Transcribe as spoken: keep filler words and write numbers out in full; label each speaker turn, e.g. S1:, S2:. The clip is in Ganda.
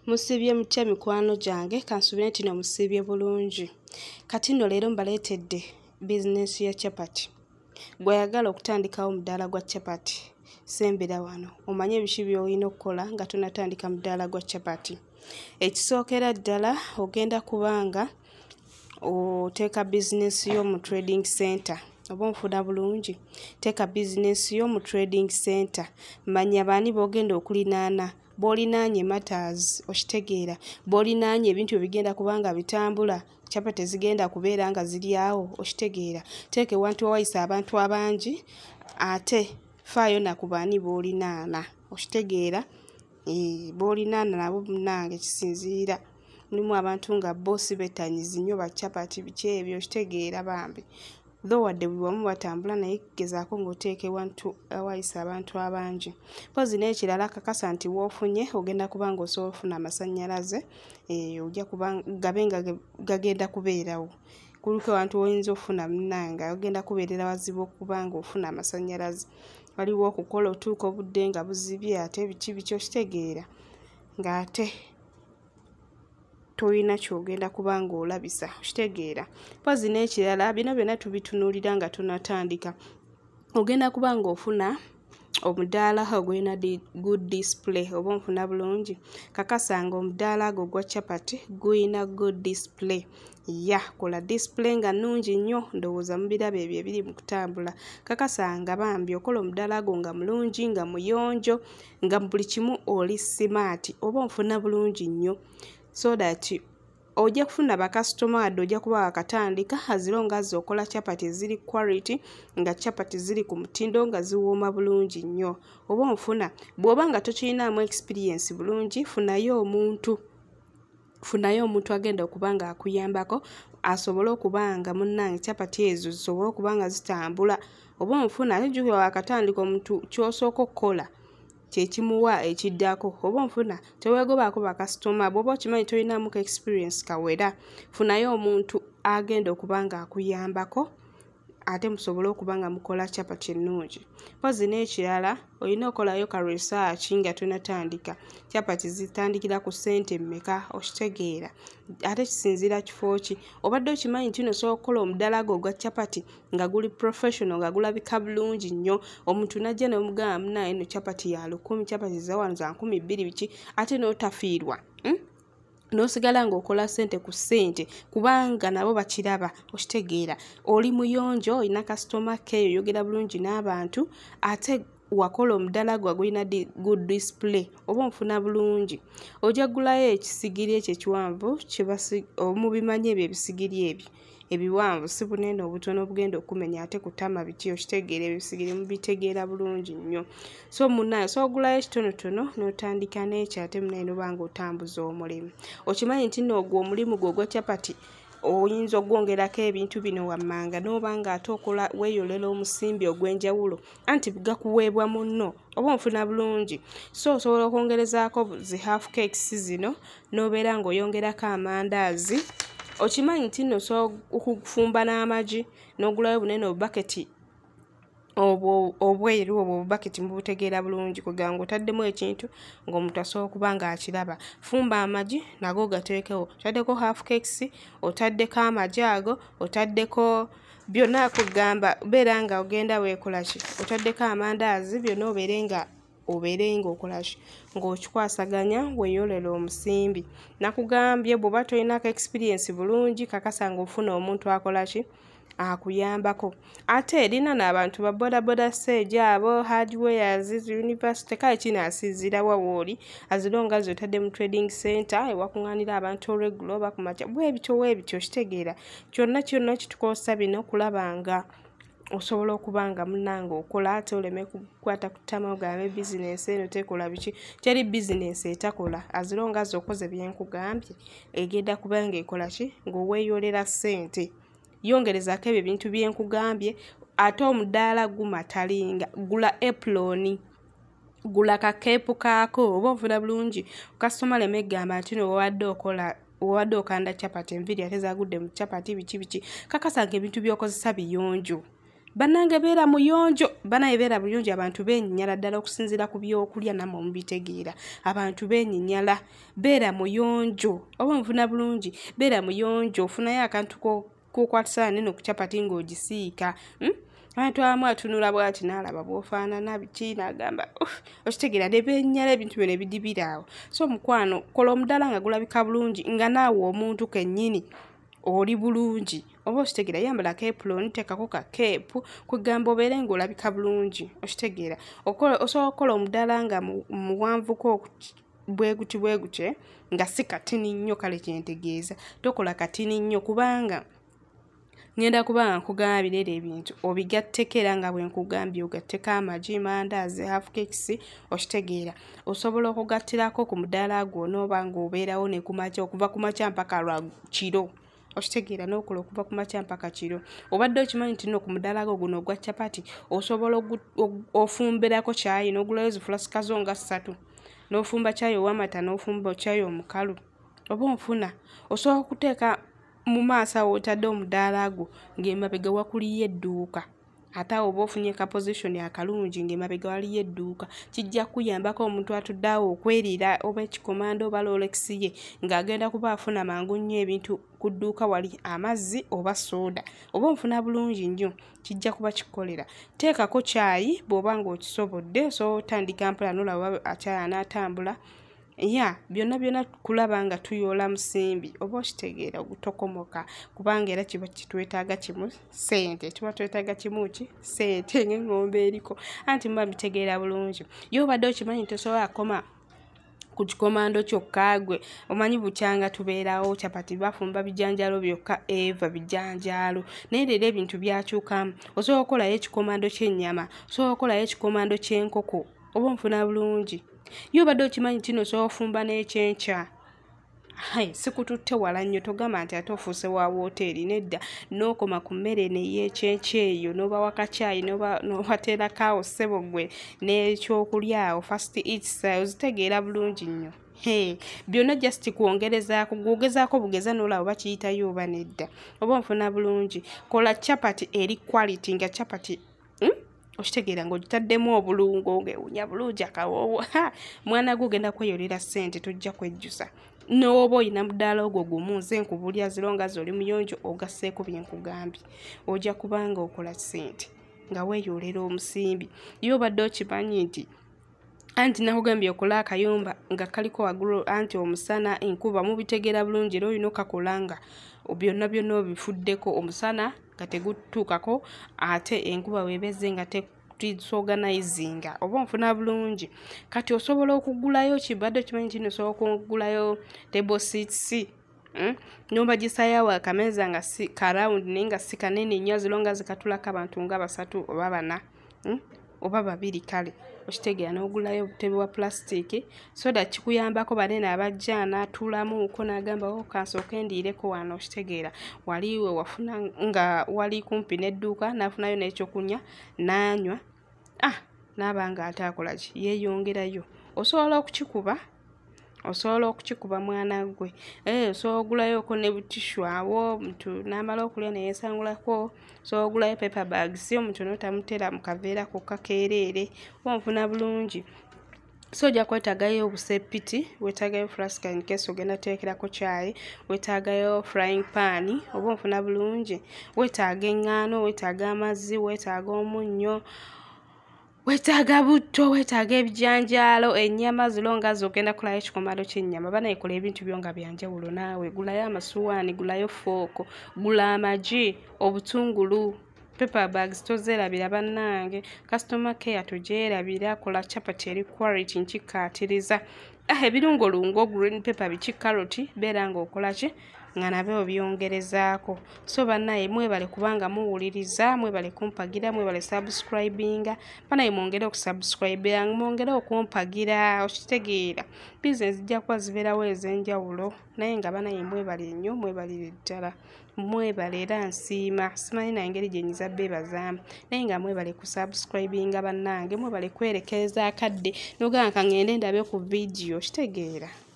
S1: Musibye mutya mikwano gyange kansubire nti no musibye bulungi. Kati nno leero mbaleetedde bizinesi ya chapati. Gw'ayagala okutandikawo mudaala gwa chapati sembera wano omanye ebiki by'olina okukola nga tonatandika mudaala gwa chapati. Ekisookera ddala ogenda kubanga oteeka bizinesi yo mu trading center. Oba onfuna bulungi, teeka bizinesi yo mu trading center. Manya baani b'ogenda okulinaana, b'olinaanye matters okitegeera, b'olinaanye ebintu ebigenda kubanga bitambula, chapati zigenda kubeera nga ziri awo okitegeera. Teeka ewantu wawayisa abantu abangi ate faayo na ku baani b'olinaana okitegeera. E, b'olinaana nabo munnange kisinziira. Mulimu abantu nga bo si bettanyizi nnyo ba chapati biki ebyo okitegeera bambi. Though wadde buli wamu batambula naye gezaako ng'oteeka ewantu awayisa abantu abangi. Mpozi n'ekirala kakasa nti w'ofunye ogenda kuba ng'osobola ofuna amasannyalaze, e, ojja kuba gabe nga gagenda kubeerawo. Kuliko abantu oyinza ofuna munnange ogenda kubeerera wazibu okuba ng'ofuna amasannyalaze. Waliwo okukola otuuka obudde nga buzibye ate biki biki okitegeera ng'ate toyina ky'ogenda kuba ng'olabisa okitegeera. Mpozi n'ekirala bino byonna tubitunuulira nga tunatandika. Ogenda kuba ng'ofuna omudaala ogulina di good display oba onfuna bulungi. Kakasa nga omudaala gwo gwa chapati guyina good display. Ya kola display nga nnungi nnyo ndowooza mubiraba ebyo ebiri mu kutambula. Kakasa nga bambi okola omudaala gwo nga mulungi nga muyonjo nga buli kimu oli smart oba onfuna bulungi nnyo. So that ojja kufuna bakasitoma wadde ojja kuba wakatandika azilonga z'okola chapati ziri quality nga chapati ziri ku mutindo nga ziwooma bulungi nnyo. Oba onfuna bw'oba nga tokirinaamu experience bulungi funayo omuntu funayo omuntu agenda okuba nga akuyambako asobole okuba nga munnange chapati ezo zisobole okuba nga zitambula. Oba onfuna ate jjukira wakatandika omuntu ky'osooka okukola kyekimuwa ekiddako. Oba onfuna teweegobaako bakasitoma bw'oba okimanyi tolinaamu ka experience kawera funayo omuntu agenda okuba nga akuyambako ate musobole okuba nga mukola chapati ennungi. Mpozi n'ekirala olina okolayo ka research nga tunatandika. Chapati zitandikira ku ssente mmeka okitegeera ate kisinziira kifo ki. Obadde okimanyi nti osobola okukola omudaala gwo ogwa chapati nga guli professional nga gulabika bulungi nnyo. Omuntu n'ajja n'omugamba munnange eno chapati ya lukumi, chapati za wano za nkumi bbiri biki ate n'otafiirwa. Hmm? N'osigala ng'okola ssente ku ssente kubanga nabo bakiraba okitegeera. Oli muyonjo olina kasitoma ke oyogera bulungi n'abantu ate wakola omudaala gwa gulina di good display oba onfuna bulungi. Ojja gulayo ekisigiri ekyo ekiwanvu mubimanyi ebyo ebisigiri ebyo ebiwanvu si bunene obutono obugenda okumenya ate kutama biti okitegeera ebisigiri mubitegeera bulungi nnyo. So munnaye so ogulayo ekitonotono n'otandika n'ekyo ate munnaye n'oba ng'otambuza omulimu. Okimanyi nti nno ogwo omulimu gwo ogwa chapati oyinza okwongerako ebintu bino wammanga n'oba ng'ate okola weeyolera omusimbi ogw'enjawulo anti gakuweebwa munno oba onfuna bulungi. So osobola okwongerezaako zi half cakes zino n'obeera ng'oyongerako amandaazi. Okimanyi nti nno osobola okufumba n'amagi n'ogulayo bunene obubaketi obwo obweru obwo obubaketi mubutegeera bulungi kugira ng'otaddemu ekintu ng'omuntu asobola okuba ng'akiraba. Fumba amagi nago gateekewo. Otaddeko half cakes, otaddeko amagi ago, otaddeko byonna kugamba beera nga ogenda weekola ki. Otaddeko amandaazi byonna obeere nga obeere ng'okola ki ng'okikwasaganya weeyolera omusimbi. Nakugambye bw'oba tolinako experience bulungi kakasa ng'ofuna omuntu akola ki akuyambako. Ate erina n'abantu ba boda boda stage abo hardwares university kale kino asinziira wa wooli azilonga zotadde mu trading center ewakuŋŋaanira abantu olweggulo oba ku makya bwe bityo we bityo okitegeera. Kyonna kyonna kitukosa bino kulaba nga osobola okuba nga munnange okola ate oleme kukwata ku ttama ogambe bizinesi eno tekola biki. Teri bizinesi etakola azilonga z'okoze bye nkugambye egenda kuba ng'ekola ki ng'oweeyolera ssente. Yongerezaako ebyo ebintu bye nkugambye ate omudaala gumatalinga gula apron gula kakeepu kaako oba onfuna bulungi. Kasitoma leme gamba nti no wadde okola wadde okanda chapati enviiri ate zaagudde mu chapati biki biki. Kakasa nga ebintu by'okozesa biyonjo Bannange beera muyonjo banaye beera buyonjo abantu beenyinyala ddala okusinziira ku byokulya namwe mubitegeera abantu beenyinyala beera muyonjo oba nfuna bulungi beera muyonjo ofunayo akantu kokwatisa neno ku chapati ng'ogisiika hmm? Abantu abamu atunula bw'ati n'alaba bw'ofaanana biki n'agamba okitegeera ne beenyinyala ebintu bino ebidibira awo so mukwano kola omudaala nga gulabika bulungi nga naawe omuntu kennyini oli bulungi oba okitegeera yambala keepuloni teekako ka keepu kugamba obeere ng'olabika bulungi okitegeera osobola okukola omudaala nga muwanvuko bwe guti bwe gutye nga si katini nnyo kale kyentegeeza tokola katini nnyo kubanga ngenda kubanga nkugambira era ebintu obigattekera nga bwe nkugambye ogatteko amagi mandaazi half cakes okitegeera osobola okugattirako ku mudaala gw'onooba ng'obeerawo ne kumakya okuva ku makya mpaka lwa kiro okitegeera n'okola okuva ku makya mpaka kiro obadde okimanyi nti nno ku mudaala gwo guno ogwa chapati osobola ofumberako kyayi n'ogulayo zifulasika zo nga ssatu n'ofumba kyayi ow'amata n'ofumba kyayi omukalu oba onfuna osobola okuteeka mu maaso awo otadde omudaala gwo ng'emabega wakuliyo edduuka ate awo oba ofunye ka position akalungi ng'emabega waliyo edduuka kijja kuyambako omuntu atudde awo okwerira oba ekikomando oba Rolex ye ng'agenda kuba afuna mangu nnyo ebintu ku dduuka wali amazzi oba soda oba nfuna bulungi nnyo kijja kuba kikolera teekako kyayi bw'oba ng'okisobodde so otandika mpola n'olaba akyayi anaatambula ya byonna byonna kulaba nga tuyoola musimbi oba okitegeera ogutokomoka kubanga era kiba kitwetaaga kimu ssente tuba twetaaga kimu ki ssente ng'engombe eriko anti muba bitegeera bulungi yo obadde okimanyi tosobola koma ku kikomando kyokka gwe omanyi bukyanga tubeerawo chapati bafumba bijanjalo byokka eva bijanjalo naye leero ebintu byakyukamu osobola okukolayo ekikomando ky'ennyama osobola okukolayo ekikomando ky'enkoko oba nfuna bulungi yo obadde okimanyi kino osobola ofumba n'ekyenkya hai sikututte wala nnyo togamba nti ate ofuuse wa wooteeri nedda n'okoma ku mmere n'ey'ekyenkya eyo n'oba wakacyayi n'obateerako awo ssebo gwe n'ekyokulya awo fast eats ozitegeera bulungi nnyo Hey, byonna just kuongerezaako kugezaako bugeza n'olaba oba kiyitayo oba nedda oba nfuna bulungi kola chapati eri quality nga chapati hmm? Okitegeera ng'ogitaddemu obulungo ng'ewunya bulungi akawoowo mwana gwe ogenda kweyolera ssente tojja kwejjusa n'oba oyina mudaala ogwo gumu nze nkubulya zironga z'oli muyonjo ogasseeko bye nkugambye ojja kubanga okola ssente nga weeyolera omusimbi yo obadde okimanyi nti anti nakugambye okola akayumba nga kaliko waggulu anti omusana enkuba mubitegeera bulungi era olina okakola nga byonna byonna obifuddeko omusana nga tegutuukako ate enkuba weebeze nga disorganizinga oba nfuna bulungi kati osobola okugulayo kibadde kimanyi kino osobola okugulayo table seats mm? Nyumba gisayawo akameza nga si karound naye nga si kanene nnyo zilonga zikatulako abantu nga basatu oba bana mm? Oba babiri kale okitegeera n'ogulayo obutebe bwa plastic soda kikuyambako banene abajja n'atuulamuuko n'agamba o kansooka endiireko wano okitegeera waliwe wafuna nga wali kumpi n'edduuka n'afunayo n'ekyokunywa n'anywa ah n'abanga ate akola ki yeeyongerayo osobola okukikuba osobola okukikuba mwana gwe eh osobola okugulayoko ne butishu awo omuntu n'amala okulya ne yeesangulako osobola okugulayo paper bags si omuntu n'otamutera mu kaveera kokka keereere onfuna bulungi so ojja kwetaagayo obusepiti weetaagayo flaska in case ogenda teekerako kyayi weetaagayo frying pan oba onfuna bulungi weetaaga eŋŋaano weetaaga amazzi weetaaga omunnyo wetaaga butto wetaaga ebijanjaalo ennyama zilonga zogenda kulayo ekikomando ky'ennyama bana ekola ebintu byo nga byanjawulo naawe gulayo amasuwaani gulayo fooko gula amagi obutungulu paper bags tozerabira bannange customer care togyerabira kola chapati eri quality nkikkaatiriza ah ebirungo lungo green pepper biki carrot beera ng'okola ki nga nabyo byongerezaako so bannaye mwebale kubanga muwuliriza mwebale kumpagira mwebale subscribinga banaye mwongere okusubscribinga mwongere okumpagira okitegeera business zijja kuba zibeerawo ez'enjawulo naye nga banaye mwebale nnyo mwebalire ddala mwebale era nsiima simanyi na ngeri gye nyiza beebazaamu naye nga mwebale kusubscribinga bannange mwebale kwerekereza akadde n'ogamba ka ngende ndabe ku vidiyo kitegeera